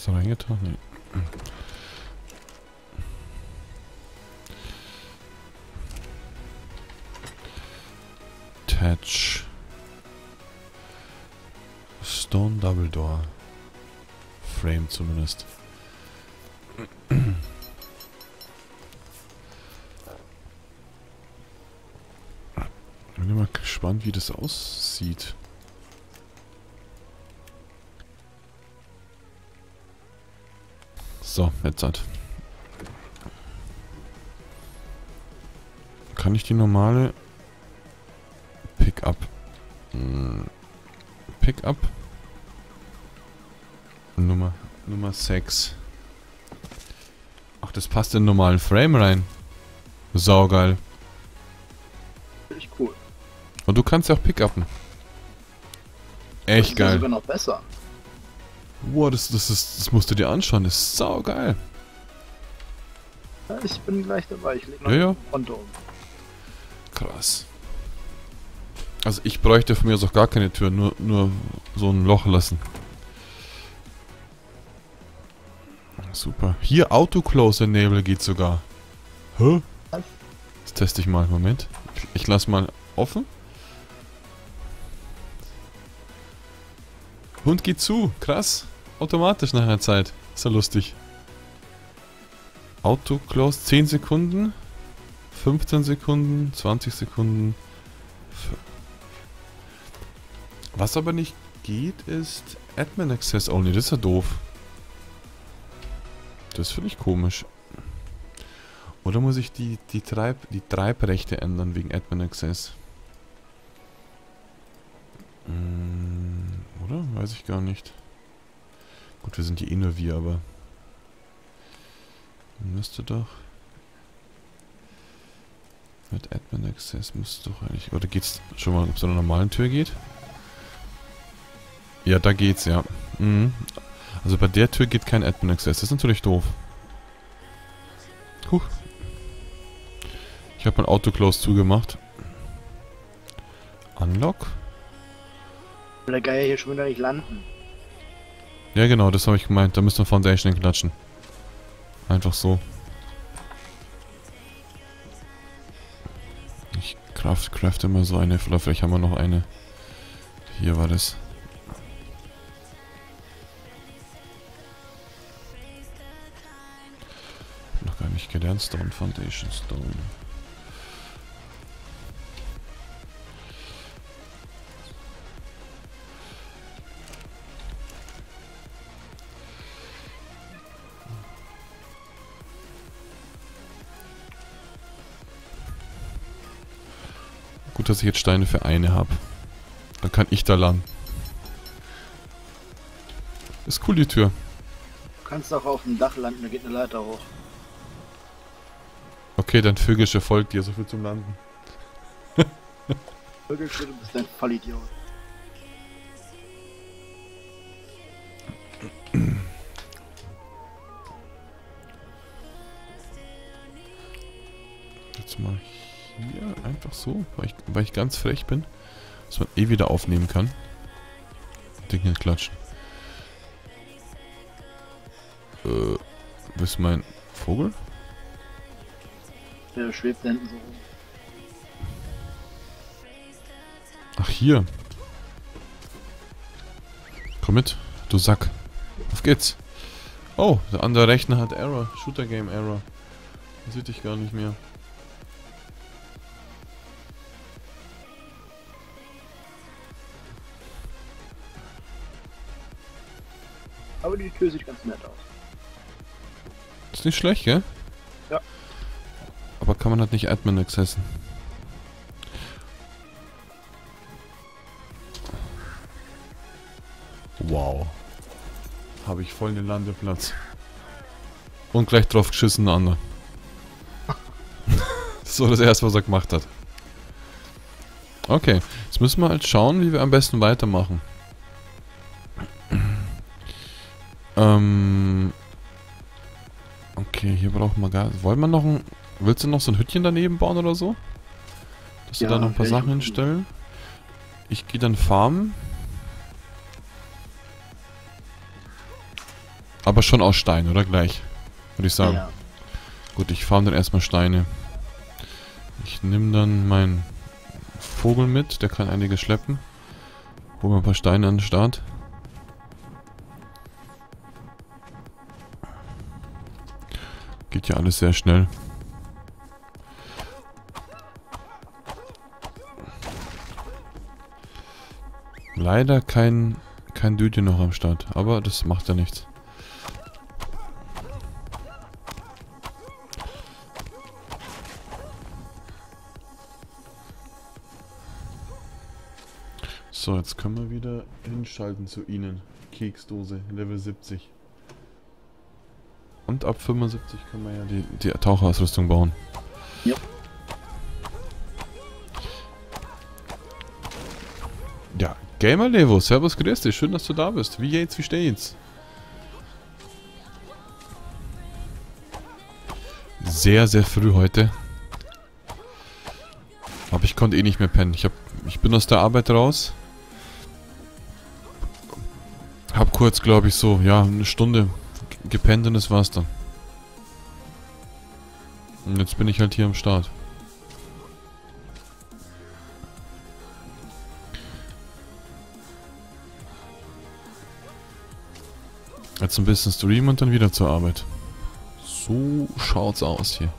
da reingetan? Nee. Attach. Stone Double Door. Frame zumindest. Ich bin mal gespannt, wie das aussieht. So, jetzt hat. Kann ich die normale Pickup Pickup Nummer 6. Ach, das passt in den normalen Frame rein. Saugeil. Echt cool. Und du kannst ja auch pickuppen. Echt Das ist geil. sogar noch besser. Wow, das musst du dir anschauen. Das ist saugeil. Ja, ich bin gleich dabei. Ich lege noch Ja, ja. ein Konto um. Krass. Also ich bräuchte von mir aus auch gar keine Tür, nur so ein Loch lassen. Super. Hier Auto-Close Enable geht sogar. Hä? Was? Das teste ich mal. Moment. Ich lasse mal offen. Hund geht zu. Krass. Automatisch nach einer Zeit. Ist ja lustig. Auto-Close 10 Sekunden. 15 Sekunden. 20 Sekunden. Was aber nicht geht, ist Admin Access Only. Das ist ja doof. Das finde ich komisch. Oder muss ich die Treibrechte ändern wegen Admin Access? Oder? Weiß ich gar nicht. Gut, wir sind hier eh nur wir, aber... Müsste doch... Mit Admin Access müsste doch eigentlich... Oder geht's schon mal, ob es an einer normalen Tür geht? Ja, da geht's, ja. Also bei der Tür geht kein Admin Access. Das ist natürlich doof. Huch. Ich habe mein Auto-Close zugemacht. Unlock? Will der Geier hier schon wieder nicht landen. Ja genau, das habe ich gemeint. Da müssen wir Foundation klatschen. Einfach so. Ich craft immer so eine. Vielleicht haben wir noch eine. Hier war das. Noch gar nicht gelernt. Stone Foundation Stone. Gut, dass ich jetzt Steine für eine habe. Dann kann ich da landen. Ist cool, die Tür. Du kannst auch auf dem Dach landen, da geht eine Leiter hoch. Okay, dein Vögelsche folgt dir, so viel zum Landen. Wirklich, du bist ein Vollidiot. Jetzt mal hier einfach so, weil ich ganz frech bin, dass man eh wieder aufnehmen kann. Dinge klatschen. Wo ist mein Vogel? Der schwebt da hinten so rum. Ach, hier. Komm mit, du Sack. Auf geht's. Oh, der andere Rechner hat Error. Shooter Game Error. Das sieht ich gar nicht mehr. Aber die Tür sieht ganz nett aus. Ist nicht schlecht, gell? Ja. Aber kann man halt nicht Admin accessen. Wow. Habe ich voll den Landeplatz. Und gleich drauf geschissen, der andere. Das war das erste, was er gemacht hat. Okay, jetzt müssen wir halt schauen, wie wir am besten weitermachen. Okay, hier brauchen wir gar... Wollen wir noch ein... Willst du noch so ein Hütchen daneben bauen oder so? Dass wir da noch ein paar Sachen hinstellen? Ich gehe dann farmen. Aber schon aus Stein, oder? Gleich. Würde ich sagen. Ja. Gut, ich farm dann erstmal Steine. Ich nehme dann meinen Vogel mit, der kann einiges schleppen. Hol mal ein paar Steine an den Start. Geht ja alles sehr schnell. Leider kein Dütchen noch am Start, aber das macht ja nichts. So, jetzt können wir wieder hinschalten zu ihnen. Keksdose, Level 70. Und ab 75 können wir ja die Taucherausrüstung bauen. Ja. Ja, Gamer Levo, servus, grüß dich, schön, dass du da bist. Wie geht's, wie steht's? Sehr, sehr früh heute. Aber ich konnte eh nicht mehr pennen. Ich bin aus der Arbeit raus. Hab kurz, glaube ich, so, ja, eine Stunde gepennt und das war's dann. Und jetzt bin ich halt hier am Start. Jetzt ein bisschen streamen und dann wieder zur Arbeit. So schaut's aus hier.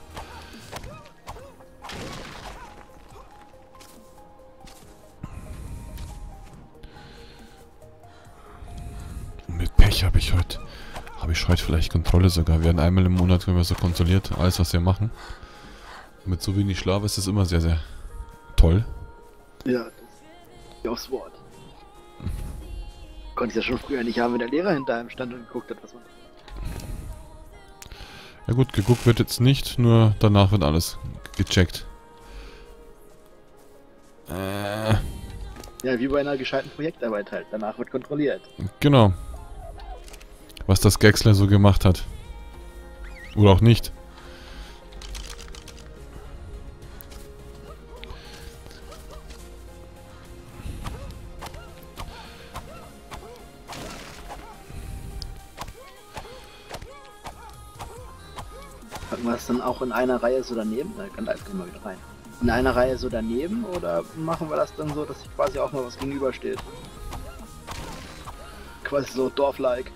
Mit Pech habe ich heute vielleicht Kontrolle sogar. Wir werden einmal im Monat, wenn wir so kontrolliert, alles was wir machen. Mit so wenig Schlaf ist das immer sehr, sehr toll. Ja, das ist ja aufs Wort. Konnte ich ja schon früher nicht haben, wenn der Lehrer hinter einem stand und geguckt hat, was man... Ja gut, geguckt wird jetzt nicht, nur danach wird alles gecheckt. Ja, wie bei einer gescheiten Projektarbeit halt. Danach wird kontrolliert. Genau. Was das Gexler so gemacht hat. Oder auch nicht. Hatten wir es dann auch in einer Reihe so daneben? Da kann da einfach mal wieder rein. In einer Reihe so daneben oder machen wir das dann so, dass sich quasi auch mal was gegenübersteht? Quasi so Dorf-like.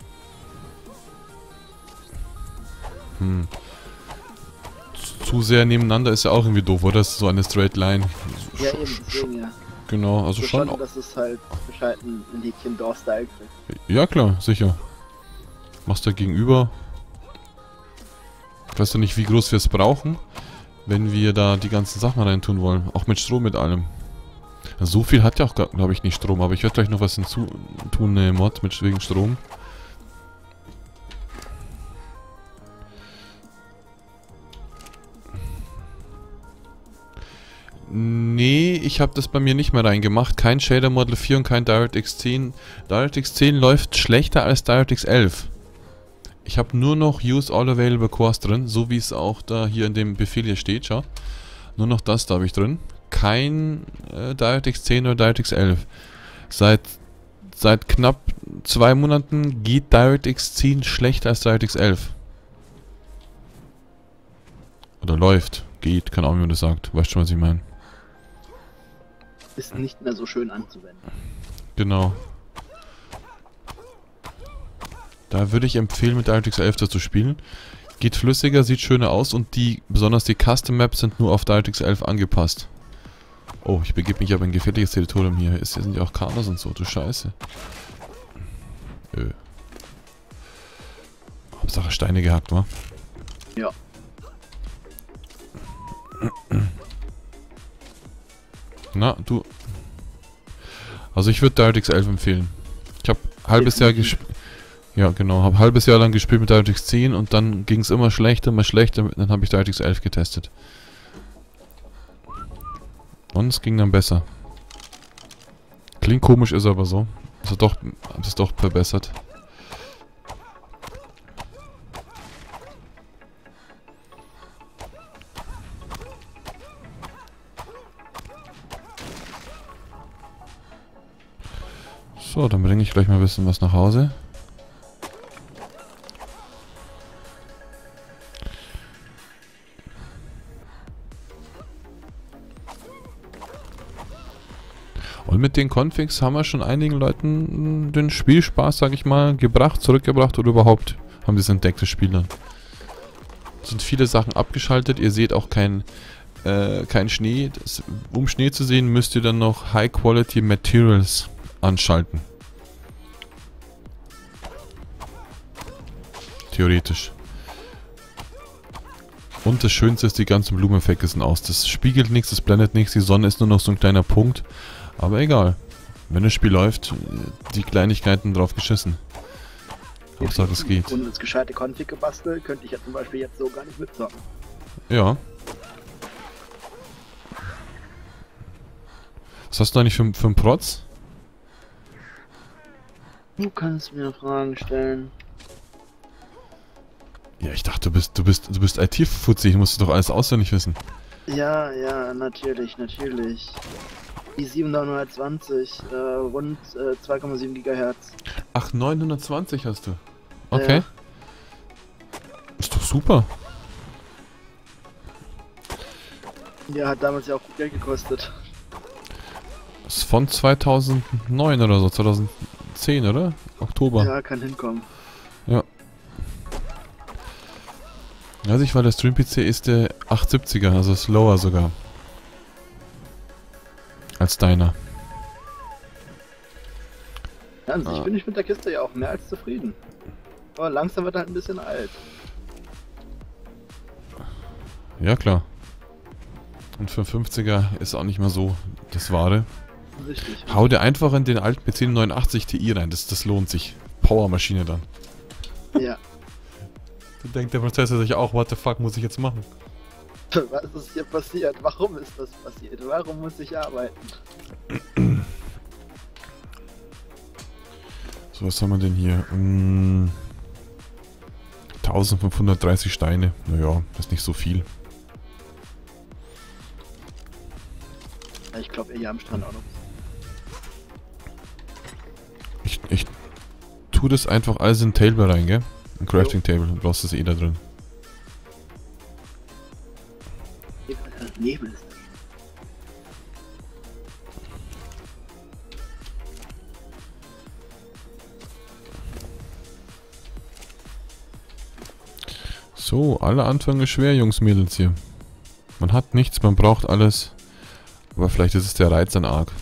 Zu sehr nebeneinander ist ja auch irgendwie doof, oder? Das ist so eine Straight Line. Ja, eben, deswegen ja. Genau, also So schon. schon, dass es halt bescheiden ein Liedchen Dorf-Style kriegt. Ja klar, sicher. Machst du gegenüber. Ich weiß doch nicht, wie groß wir es brauchen, wenn wir da die ganzen Sachen reintun wollen. Auch mit Strom, mit allem. So viel hat ja auch, glaube ich, nicht Strom, aber ich werde gleich noch was hinzutun, eine Mod mit wegen Strom. Nee, ich habe das bei mir nicht mehr reingemacht. Kein Shader Model 4 und kein DirectX 10. DirectX 10 läuft schlechter als DirectX 11. Ich habe nur noch Use All Available Cores drin, so wie es auch da hier in dem Befehl hier steht, schau. Nur noch das da habe ich drin. Kein DirectX 10 oder DirectX 11. Seit knapp 2 Monaten geht DirectX 10 schlechter als DirectX 11. Oder läuft. Geht, keine Ahnung, wie man das sagt. Weißt schon, was ich meine. Ist nicht mehr so schön anzuwenden. Genau. Da würde ich empfehlen, mit DirectX 11 zu spielen. Geht flüssiger, sieht schöner aus und besonders die Custom Maps sind nur auf DirectX 11 angepasst. Oh, ich begebe mich aber in ein gefährliches Territorium hier. Hier sind ja auch Kanos und so, du Scheiße. Hauptsache Steine gehackt, wa? Ja. Na, du. Also ich würde DirectX 11 empfehlen. Ich habe halbes Jahr gespielt. Ja, genau. Habe halbes Jahr lang gespielt mit DirectX 10 und dann ging es immer schlechter. Dann habe ich DirectX 11 getestet. Und es ging dann besser. Klingt komisch, ist aber so. Also doch, hat es doch verbessert. So, dann bringe ich gleich mal ein bisschen was nach Hause. Und mit den Configs haben wir schon einigen Leuten den Spielspaß, sag ich mal, zurückgebracht oder überhaupt haben sie es entdeckt, das Spiel dann. Es sind viele Sachen abgeschaltet, ihr seht auch kein Schnee. Um Schnee zu sehen, müsst ihr dann noch High Quality Materials anschalten. Theoretisch. Und das Schönste ist, die ganzen Blumeneffekte sind aus. Das spiegelt nichts, das blendet nichts, die Sonne ist nur noch so ein kleiner Punkt. Aber egal. Wenn das Spiel läuft, die Kleinigkeiten drauf geschissen. Hauptsache es geht. Und das gescheite Config gebastelt, könnte ich ja zum Beispiel jetzt so gar nicht mitzocken. Ja. Was hast du eigentlich für einen Protz? Du kannst mir Fragen stellen. Ja, ich dachte, du bist IT-Fuzzi, ich musste doch alles auswendig wissen. Ja, natürlich. Die 720, rund 2,7 GHz. Ach, 920 hast du. Okay. Ja. Ist doch super. Ja, hat damals ja auch gut Geld gekostet. Das ist von 2009 oder so, 2010, oder? Oktober. Ja, kann hinkommen. Ja. Also ich war der Stream-PC ist der 870er, also slower sogar. Als deiner. Ja, an sich bin ich mit der Kiste ja auch mehr als zufrieden. Aber langsam wird er halt ein bisschen alt. Ja, klar. Und für 50er ist auch nicht mehr so das Wahre. Richtig. Hau dir einfach in den alten PC 89 Ti rein, das lohnt sich. Powermaschine dann. Ja. Da denkt der Prozessor sich auch, what the fuck muss ich jetzt machen? Was ist hier passiert? Warum ist das passiert? Warum muss ich arbeiten? So, was haben wir denn hier? 1530 Steine. Naja, das ist nicht so viel. Ich glaube, hier am Strand auch noch. Ich tu das einfach alles in Table rein, gell? Ein Crafting Table, du brauchst das eh da drin. Nebel ist das. So, alle Anfänge schwer, Jungs, Mädels hier. Man hat nichts, man braucht alles. Aber vielleicht ist es der Reiz dann arg.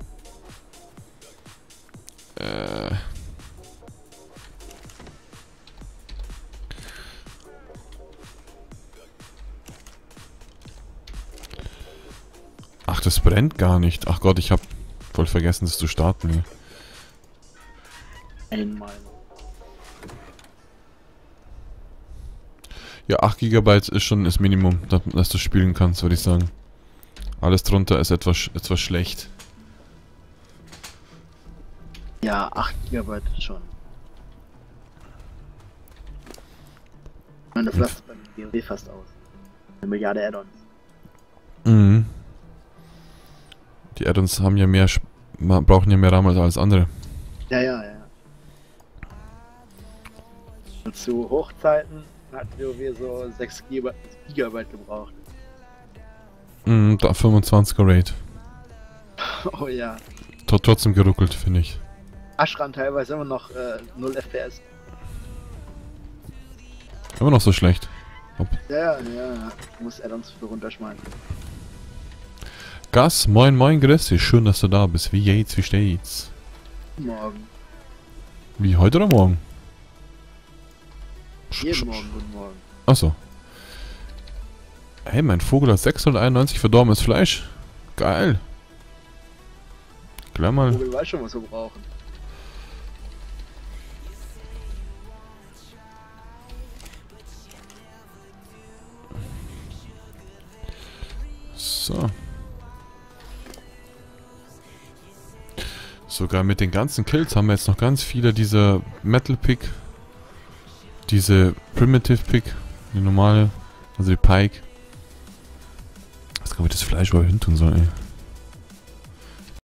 Ach, das brennt gar nicht. Ach Gott, ich hab voll vergessen, das zu starten hier. Einmal. Ja, 8 GB ist schon das Minimum, dass du spielen kannst, würde ich sagen. Alles drunter ist etwas schlecht. Ja, 8 GB schon. Das lasst beim WoW fast aus. 1 Milliarde Add-ons. Mhm. Die Add-ons haben ja mehr, brauchen ja mehr RAM als alles andere. Ja. Und zu Hochzeiten hat WoW so 6 GB gebraucht. Mhm, da 25er Raid. Oh ja. Trotzdem geruckelt, finde ich. Ashran teilweise immer noch 0 FPS. Immer noch so schlecht. Ja. Ich muss Add-ons für runterschmeißen. Gas, moin, grüß dich. Schön, dass du da bist. Wie geht's, wie steht's? Morgen. Wie, heute oder morgen? Jeden Morgen, guten Morgen. Achso. Hey, mein Vogel hat 691 verdorbenes Fleisch. Geil. Gleich mal. Vogel weiß schon, was wir brauchen. So. Sogar mit den ganzen Kills haben wir jetzt noch ganz viele dieser Metal Pick. Diese Primitive Pick. Die normale. Also die Pike. Was kann ich das Fleisch überhaupt hin tun soll, ey.